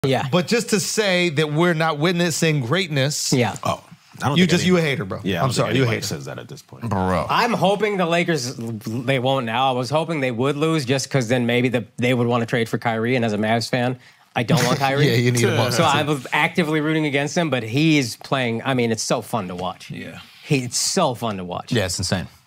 Yeah. But just to say that we're not witnessing greatness. Yeah. Oh. I don't You a hater, bro. Yeah, I'm sorry, you a hater. says that at this point. Bro. I'm hoping the Lakers, they won't now. I was hoping they would lose just because then maybe they would want to trade for Kyrie. And as a Mavs fan, I don't want Kyrie. Yeah, you need him. So I was actively rooting against him, but he's playing. I mean, it's so fun to watch. Yeah. It's so fun to watch. Yeah, it's insane.